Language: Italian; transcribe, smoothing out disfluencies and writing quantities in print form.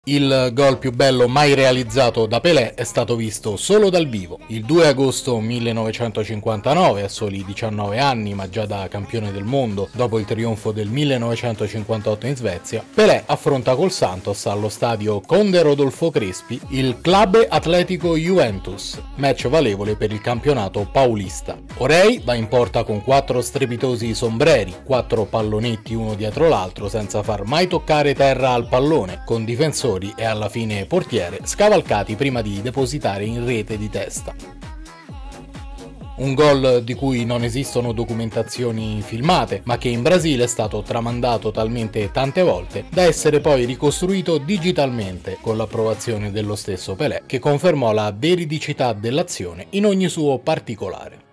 Il gol più bello mai realizzato da Pelé è stato visto solo dal vivo. Il 2 agosto 1959, a soli 19 anni ma già da campione del mondo, dopo il trionfo del 1958 in Svezia, Pelé affronta col Santos allo stadio Conde Rodolfo Crespi il Club Atletico Juventus, match valevole per il campionato paulista. Orei va in porta con 4 strepitosi sombreri, 4 pallonetti uno dietro l'altro senza far mai toccare terra al pallone, con difensori e alla fine portiere scavalcati prima di depositare in rete di testa. Un gol di cui non esistono documentazioni filmate, ma che in Brasile è stato tramandato talmente tante volte da essere poi ricostruito digitalmente con l'approvazione dello stesso Pelé, che confermò la veridicità dell'azione in ogni suo particolare.